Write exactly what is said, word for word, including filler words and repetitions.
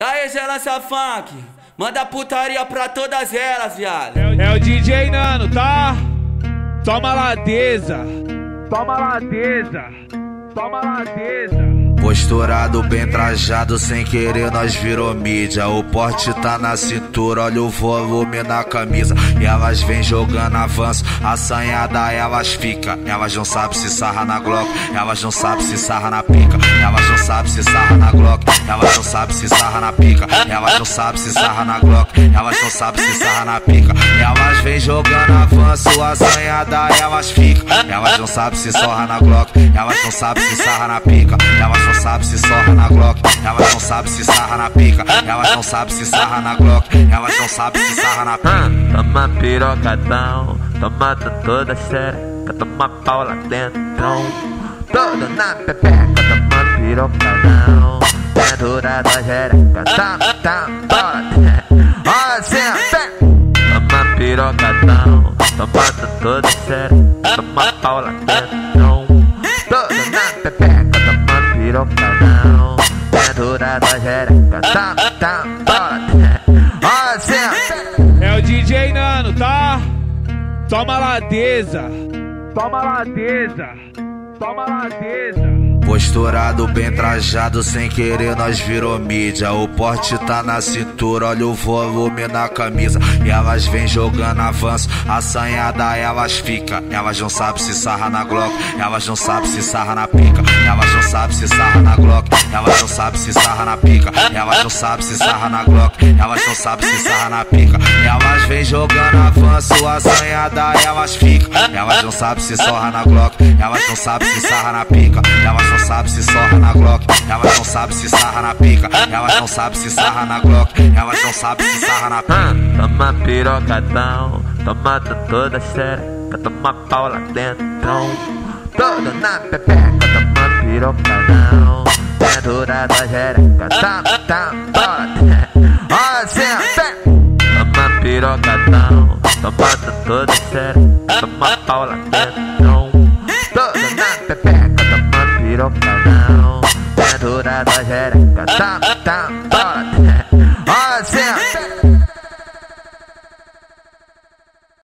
Aí, Zé lança funk, manda putaria pra todas elas, viado. É o D J Nano, tá? Toma ladeza, toma ladeza, toma ladeza. Posturado, bem trajado, sem querer nós virou mídia. O porte tá na cintura, olha o volume na camisa. E elas vêm jogando avanço, assanhada elas fica. Elas não sabem se sarra na Glock, elas não sabem se sarra na pica. Elas não sabem se sarra na Glock, elas não sabem se sarra na pica. Elas não sabem se sarra na Glock, elas não sabem se sarra na pica. Elas vêm jogando avanço, assanhada elas fica. Elas não sabem se sorra na Glock, elas não sabem se sarra na pica. Elas não sabe se sorra na Glock, elas não sabe se sarra na pica. Elas não sabe se sarra na Glock, elas não sabe se sarra na pica. Toma pirocadão, toma toda xereca, toma pau lá dentro, toda na pepeca. Toma pirocadão, pendurada a xereca, tá, tá, bola, olha assim, toma pirocadão, toma toda xereca, toma pau lá dentro, toda na pepeca. Pirocadão, pendurado a xereca, tá, tá, bola, olha assim. É o D J Nano, tá? Toma ladeza, toma ladeza, toma ladeza. Posturado, bem trajado, sem querer nós virou mídia. O porte tá na cintura, olha o volume na camisa. E elas vêm jogando avanço, assanhada elas fica. Elas não sabem se sarra na Glock, elas não sabem se sarra na pica. Elas não sabem se sarra na Glock, elas não sabem se sarra na pica. Elas não sabem se sarra na Glock, elas não sabem se sarra na pica. Elas vêm jogando avanço, assanhada elas fica. Elas não sabem se sorra na Glock, elas não sabem se sarra na pica. Elas não sabe se sorra na Glock, elas não sabe se sarra na pica. Elas não sabe se sarra na Glock, elas não sabe se sarra na pica. Toma pirocadão, toma toda xereca, toma pau lá dentro, toda na pepeca. Toma pirocadão, pendurada a xereca, tá, tá, bola, olha assim. Toma pirocadão, toma toda xereca, toma pau lá dentro, toda na pepeca. Pirocadão, pendurado a xereca, tá, tá, bola.